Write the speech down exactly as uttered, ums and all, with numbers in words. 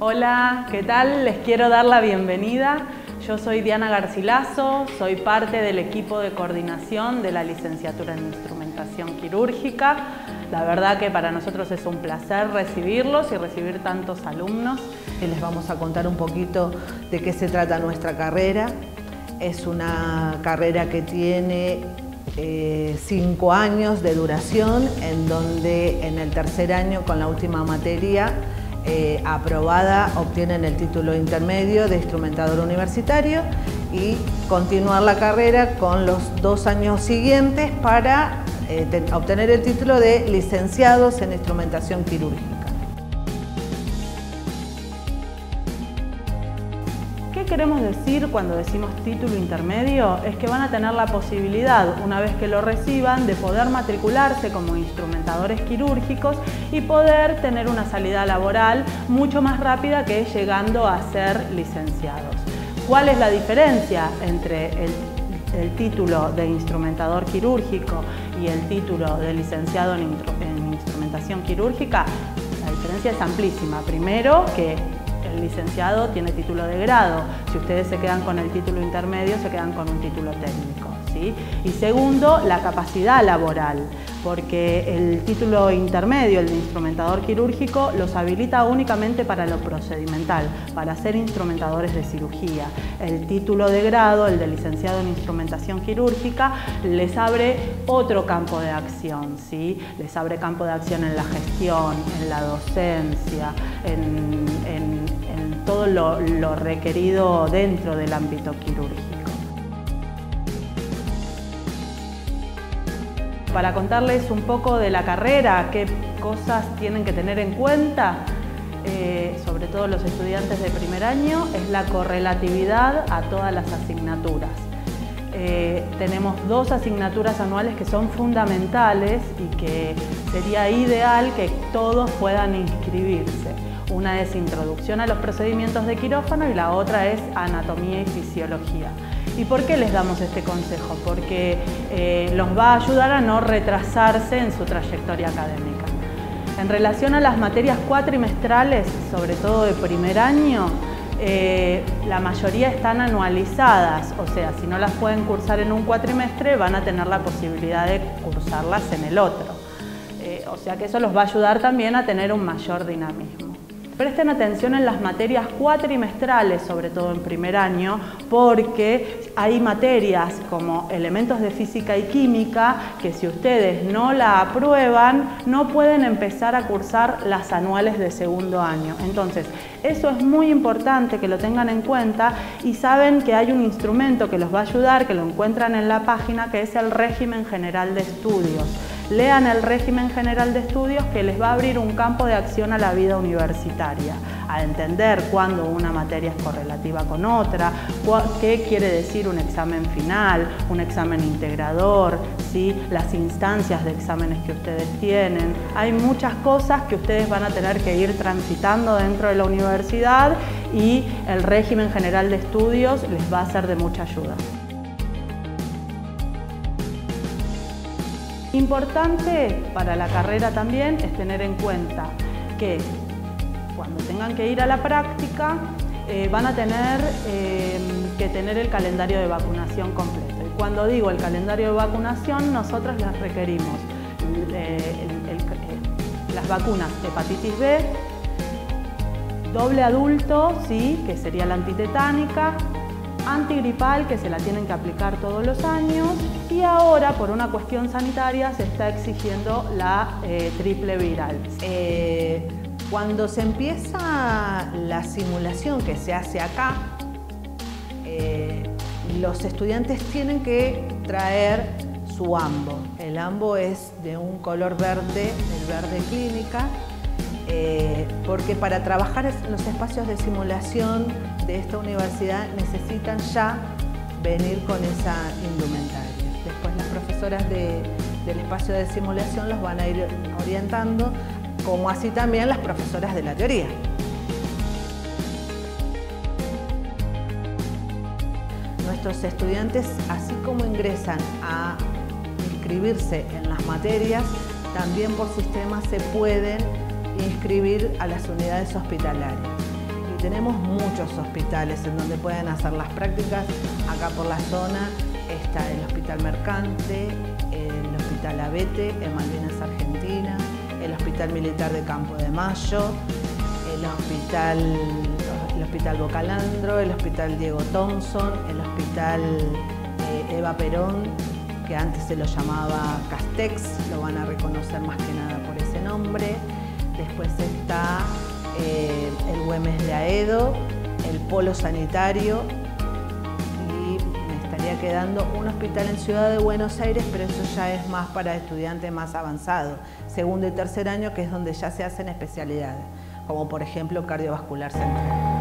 Hola, ¿qué tal? Les quiero dar la bienvenida. Yo soy Diana Garcilaso, soy parte del equipo de coordinación de la licenciatura en instrumentación quirúrgica. La verdad que para nosotros es un placer recibirlos y recibir tantos alumnos. Y les vamos a contar un poquito de qué se trata nuestra carrera. Es una carrera que tiene eh, cinco años de duración, en donde en el tercer año, con la última materia eh, aprobada, obtienen el título intermedio de instrumentador universitario y continuar la carrera con los dos años siguientes para eh, obtener el título de licenciados en instrumentación quirúrgica. ¿Qué queremos decir cuando decimos título intermedio? Es que van a tener la posibilidad, una vez que lo reciban, de poder matricularse como instrumentadores quirúrgicos y poder tener una salida laboral mucho más rápida que llegando a ser licenciados. ¿Cuál es la diferencia entre el, el título de instrumentador quirúrgico y el título de licenciado en, en instrumentación quirúrgica? La diferencia es amplísima. Primero, que el licenciado tiene título de grado. Si ustedes se quedan con el título intermedio, se quedan con un título técnico, ¿sí? Y segundo, la capacidad laboral, porque el título intermedio, el de instrumentador quirúrgico, los habilita únicamente para lo procedimental, para ser instrumentadores de cirugía. El título de grado, el de licenciado en instrumentación quirúrgica, les abre otro campo de acción, ¿sí? Les abre campo de acción en la gestión, en la docencia, en, en, en todo lo, lo requerido dentro del ámbito quirúrgico. Para contarles un poco de la carrera, qué cosas tienen que tener en cuenta, eh, sobre todo los estudiantes de primer año, es la correlatividad a todas las asignaturas. Eh, tenemos dos asignaturas anuales que son fundamentales y que sería ideal que todos puedan inscribirse. Una es Introducción a los procedimientos de quirófano y la otra es Anatomía y Fisiología. ¿Y por qué les damos este consejo? Porque eh, los va a ayudar a no retrasarse en su trayectoria académica. En relación a las materias cuatrimestrales, sobre todo de primer año, eh, la mayoría están anualizadas, o sea, si no las pueden cursar en un cuatrimestre, van a tener la posibilidad de cursarlas en el otro. Eh, o sea que eso los va a ayudar también a tener un mayor dinamismo. Presten atención en las materias cuatrimestrales, sobre todo en primer año, porque hay materias como elementos de física y química que si ustedes no la aprueban, no pueden empezar a cursar las anuales de segundo año. Entonces, eso es muy importante que lo tengan en cuenta y saben que hay un instrumento que los va a ayudar, que lo encuentran en la página, que es el Régimen General de Estudios. Lean el Régimen General de Estudios, que les va a abrir un campo de acción a la vida universitaria, a entender cuándo una materia es correlativa con otra, qué quiere decir un examen final, un examen integrador, ¿sí? Las instancias de exámenes que ustedes tienen. Hay muchas cosas que ustedes van a tener que ir transitando dentro de la universidad y el Régimen General de Estudios les va a ser de mucha ayuda. Importante para la carrera también es tener en cuenta que cuando tengan que ir a la práctica eh, van a tener eh, que tener el calendario de vacunación completo. Y cuando digo el calendario de vacunación, nosotros les requerimos eh, el, el, el, las vacunas hepatitis B, doble adulto, ¿sí? Que sería la antitetánica, antigripal, que se la tienen que aplicar todos los años, y ahora por una cuestión sanitaria se está exigiendo la eh, triple viral. Eh, cuando se empieza la simulación que se hace acá, eh, los estudiantes tienen que traer su ambo. El ambo es de un color verde, el verde clínica, eh, porque para trabajar en los espacios de simulación de esta universidad necesitan ya venir con esa indumentaria. Después las profesoras de, del espacio de simulación los van a ir orientando, como así también las profesoras de la teoría. Nuestros estudiantes, así como ingresan a inscribirse en las materias, también por sistema se pueden inscribir a las unidades hospitalarias. tenemos muchos hospitales en donde pueden hacer las prácticas. Acá por la zona está el Hospital Mercante, el Hospital Abete en Malvinas, Argentina, el Hospital Militar de Campo de Mayo, el Hospital, el Hospital Bocalandro, el Hospital Diego Thompson, el Hospital eh, Eva Perón, que antes se lo llamaba Castex, lo van a reconocer más que nada por ese nombre. Después está eh, el Güemes de Aedo, el Polo Sanitario, y me estaría quedando un hospital en Ciudad de Buenos Aires, pero eso ya es más para estudiantes más avanzados, segundo y tercer año, que es donde ya se hacen especialidades, como por ejemplo cardiovascular central.